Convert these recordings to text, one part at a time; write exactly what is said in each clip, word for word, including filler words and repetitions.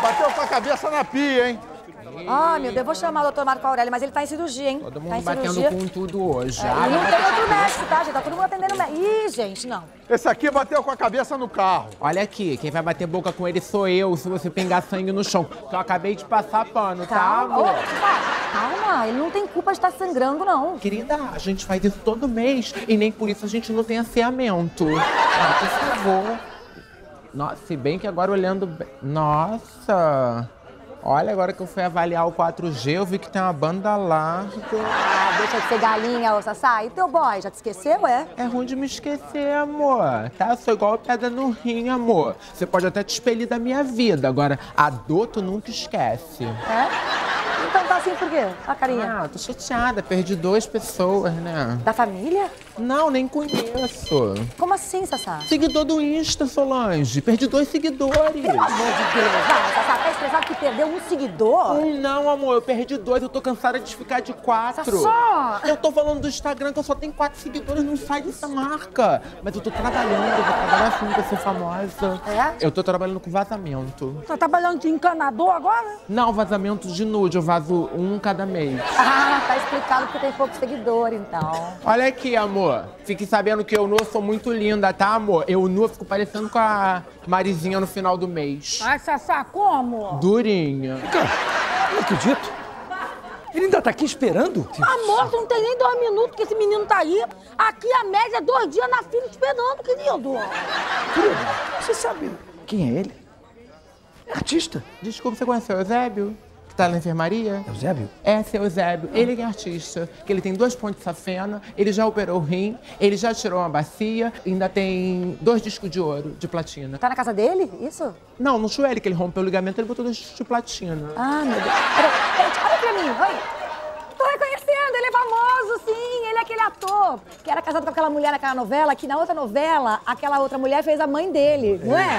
bateu com a cabeça na pia, hein? Ah, meu Deus, eu vou chamar o doutor Marco Aurélio, mas ele tá em cirurgia, hein? Todo mundo tá em batendo cirurgia. com tudo hoje. É, Ah, e não vai tem bater outro cabeça. médico, tá, gente? Tá todo mundo atendendo médico. Ih, gente, não. Esse aqui bateu com a cabeça no carro. Olha aqui, quem vai bater boca com ele sou eu, se você pingar sangue no chão. Que eu acabei de passar pano, tá, Calma, amor? Ô, calma, ele não tem culpa de estar sangrando, não. Querida, a gente faz isso todo mês e nem por isso a gente não tem asseamento. Ah, por favor. Nossa, se bem que agora olhando bem... Nossa! Olha, agora que eu fui avaliar o quatro G, eu vi que tem uma banda larga. Ah, deixa de ser galinha, ô Sassá. E teu boy, já te esqueceu, é? É ruim de me esquecer, amor. Tá? Eu sou igual pedra no rim, amor. Você pode até te expelir da minha vida, agora a dor tu nunca esquece. É? Então tá assim por quê? A carinha. Ah, tô chateada, perdi duas pessoas, né? Da família? Não, nem conheço. Como assim, Sassá? Seguidor do Insta, Solange. Perdi dois seguidores. Pelo amor de Deus, vai, Sassá, tá estressado que perdeu um seguidor? Um não, amor, eu perdi dois, eu tô cansada de ficar de quatro. Sassá! Eu tô falando do Instagram que eu só tenho quatro seguidores, não sai dessa marca. Mas eu tô trabalhando, eu vou trabalhar assim pra ser famosa. É? Eu tô trabalhando com vazamento. Tá trabalhando de encanador agora? Não, vazamento de nude, eu vazo um cada mês. Ah, tá explicado que tem pouco seguidor, então. Olha aqui, amor. Fique sabendo que eu nu sou muito linda, tá, amor? Eu nu fico parecendo com a Marizinha no final do mês. Ai, Sassá, como? Durinha. Cara, não acredito. Ele ainda tá aqui esperando? Amor, não tem nem dois minutos que esse menino tá aí. Aqui a média é dois dias na fila esperando, querido. Querido, você sabe quem é ele? É artista. Desculpa, você conheceu o Eusébio? Que tá na enfermaria? Eusébio? É, seu Eusébio. Ele é artista. Que ele tem dois pontos de safena, ele já operou o rim, ele já tirou uma bacia, ainda tem dois discos de ouro, de platina. Tá na casa dele? Isso? Não, no joelho, que ele rompeu o ligamento, ele botou dois discos de platina. Ah, meu Deus. Peraí, peraí, olha pra mim, oi. Tô reconhecendo, ele é famoso, sim. Ele é aquele ator que era casado com aquela mulher naquela novela, que na outra novela, aquela outra mulher fez a mãe dele, não é?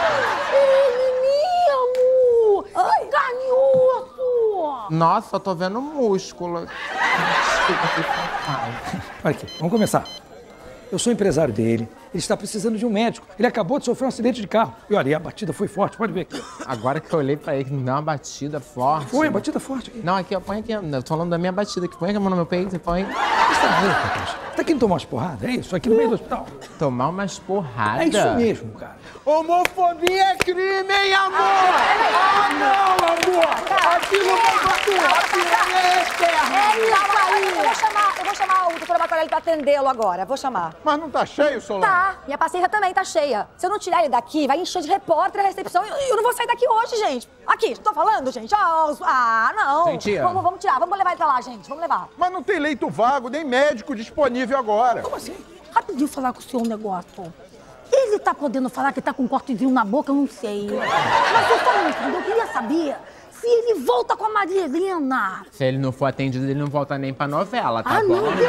Menino! Ai. Carne e osso! Nossa, eu tô vendo músculo. Desculpa, que safado. Olha aqui, vamos começar. Eu sou empresário dele, ele está precisando de um médico. Ele acabou de sofrer um acidente de carro. E olha, e a batida foi forte, pode ver aqui. Agora que eu olhei pra ele, que me deu uma batida forte. Foi, a batida forte aqui. Não, aqui, ó, põe aqui. Eu tô falando da minha batida aqui. Põe a mão no meu peito e põe. Você tá louco, Capricha? Tá querendo tomar umas porradas? É isso? Aqui no meio do hospital? Tomar umas porradas. É isso mesmo, cara. Homofobia é crime, hein, amor? Ah, não, amor! Aqui não tem cultura, a piranha é eterna. Ele tá aí. Eu vou chamar, eu vou chamar o doutor Marco Aurélio pra atendê-lo agora. Vou chamar. Mas não tá cheio, Solange? Tá, minha paciência também tá cheia. Se eu não tirar ele daqui, vai encher de repórter a recepção e eu, eu não vou sair daqui hoje, gente. Aqui, tô falando, gente. Ah, ah, não. Gente, vamos, vamos tirar, vamos levar ele pra lá, gente. Vamos levar. Mas não tem leito vago, nem médico disponível agora. Como assim? Rapidinho falar com o senhor um negócio. Ele tá podendo falar que tá com um cortezinho na boca, eu não sei. Mas eu só não entendo, eu queria saber se ele volta com a Maria Helena. Se ele não for atendido, ele não volta nem pra novela, tá Ah, bom? não,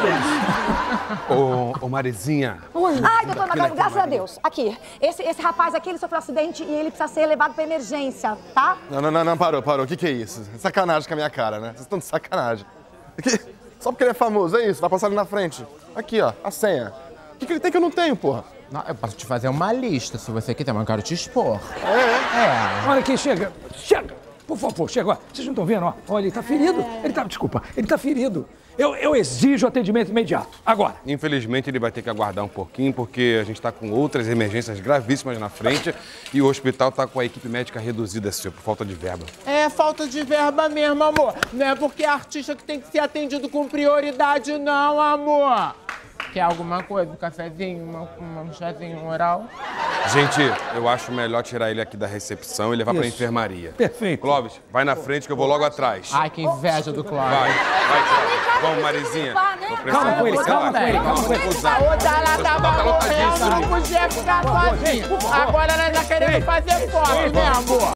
Deus. Ô, ô Marizinha. Oi. Ai, doutor Marco Aurélio, graças a Deus. Aqui, esse, esse rapaz aqui, ele sofreu um acidente e ele precisa ser levado pra emergência, tá? Não, não, não, não, parou, parou. O que que é isso? Sacanagem com a minha cara, né? Vocês estão de sacanagem. Aqui, só porque ele é famoso, é isso? Vai passar ali na frente. Aqui, ó, a senha. O que que ele tem que eu não tenho, porra? Não, eu posso te fazer uma lista, se você quiser, mas eu quero te expor. É, É. Olha aqui, chega. Chega! Por favor, chega. Ó. Vocês não estão vendo, ó. Olha, ele tá ferido. Ele tá, desculpa, ele tá ferido. Eu, eu exijo atendimento imediato. Agora. Infelizmente, ele vai ter que aguardar um pouquinho, porque a gente tá com outras emergências gravíssimas na frente e o hospital tá com a equipe médica reduzida, senhor, por falta de verba. É falta de verba mesmo, amor. Não é porque é artista que tem que ser atendido com prioridade, não, amor. Quer alguma coisa? Um cafezinho, uma, uma, um chazinho, um oral? Gente, eu acho melhor tirar ele aqui da recepção e levar pra Isso. enfermaria. Perfeito. Clóvis, vai na frente que eu vou logo atrás. Ai, que inveja do Cláudio. Vai, vai, Clóvis. Vamos, Marizinha. Tô precisando Calma com ele, você calma lá. com ele, calma com ele. A outra ela Você tava tá morrendo, lotadíssimo. não podia ficar sozinha. Agora ela tá querendo fazer foto, né, amor?